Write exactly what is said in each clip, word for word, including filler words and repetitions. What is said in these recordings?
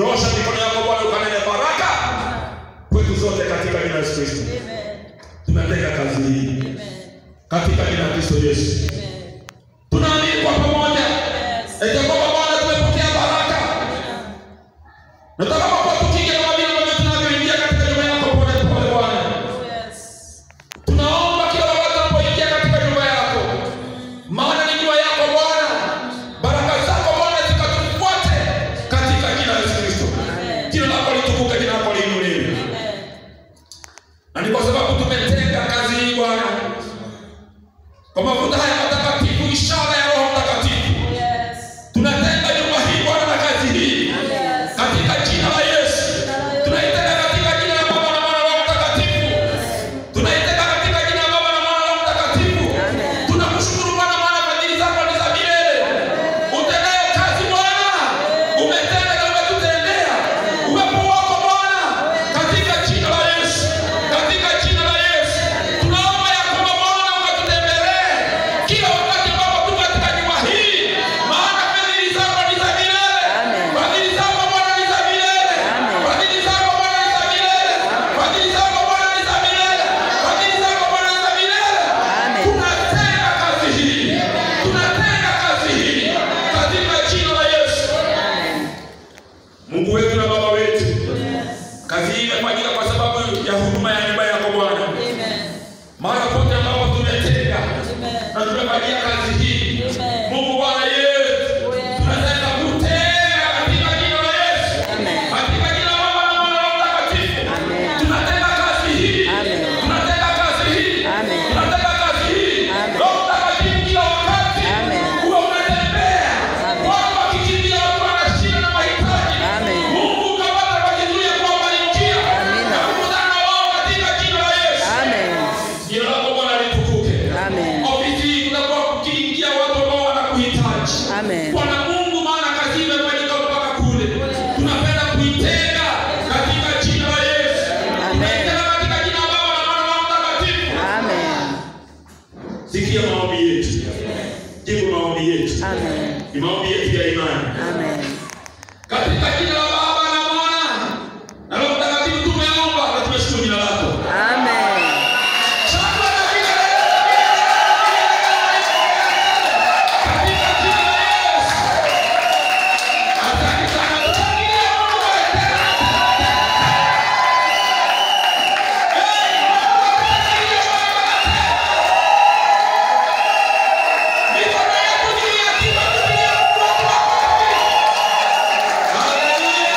Nyosha mikono yako Bwana ukanene baraka kwetu zote katika jina la Yesu Kristo. Amen. Tunatenda kazi hii. Amen. Katika jina la Kristo Yesu. Amen. Tunaamini kwa pamoja. Yes. Eti kwa Bwana tumepokea baraka. Nataka kwa tukige kama vile ambavyo tunavyoingia katika nyumba yako pole pole Bwana. Yes. Tunaomba kila wakati tunapoingia katika nyumba yako. Maana ni nyumba yako Bwana. Baraka zako Bwana zikatufuate katika jina la Yesu Kristo. Jina lako litukuke, jina lako liinuliwe. Na ni kwa sababu tumetenda kazi hii Bwana. Kwa mafuta haya matakatifu, ishara ya Roho Mtakatifu. Yes. Tunatenda nyumba hii Bwana na kazi hii. Yes. Katika jina la Yesu. Tunaitenda katika jina la Baba na Mwana na Roho Mtakatifu. Tunaitenda katika jina la Baba na Mwana na Roho Mtakatifu. Tunakushukuru Bwana maana fadhili zako ni za milele. Utendaye kazi Bwana. Umetenda na umetutendea. Uwepo wako Bwana katika jina la Yesu. Katika jina la Yesu. Tunaomba ya kwamba Bwana ukatutembelee kila wakati ambapo tuko katika nyumba hii. Maana fadhili zako ni za milele. Fadhili zako Bwana ni za milele. Fadhili zako Bwana ni za milele. Fadhili zako Bwana ni za milele. Fadhili zako Bwana ni za milele. Tunatenda kazi hii. Tunatenda kazi hii katika jina la Yesu. Mungu wetu na Baba wetu. Kazi hii imefanyika kwa sababu ya huduma ya nyumba yako Bwana. Mara pote ambapo tumetenda na tumefanyia kazi hii. Mungu Bwana Yesu. Tunataka kutenda katika jina la Yesu. Katika jina la Baba na Mwana na Roho Mtakatifu. Tunatenda kazi hii. Tunatenda kazi hii. Tunatenda kazi hii. Roho Mtakatifu kila wakati. Uwe unatembea. Watu wakikimbia watu wana shida na mahitaji. Mungu ukapata kujizuia kuwabarikia. Na kukutana na wao katika jina la Yesu. Jina lako Bwana litukuke. Ofisi hii tunakuwa kukiingia watu ambao wanakuhitaji. Bwana Mungu maana kazi imefanyika mpaka kule. Tunapenda kuitenda katika jina la Yesu. Tunaitenda katika jina la Baba na Mwana na Roho Mtakatifu. Sikia maombi yetu. Jibu maombi yetu. Ni maombi yetu ya imani. Katika jina la Baba na Mwana na Roho Mtakatifu tumeomba na tumeshukuru jina lako. Shangwe na vigelegele. Katika jina la Yesu. Asante sana. Tushangilie Mungu wetu. Hey, Mungu atusaidie Bwana. Mikono yetu juu ya kichwa tupigie Mungu wetu makofi. Haleluya.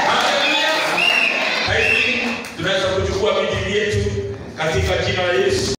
Haleluya. Hivi tunaweza kuchukua viti vyetu katika jina la Yesu.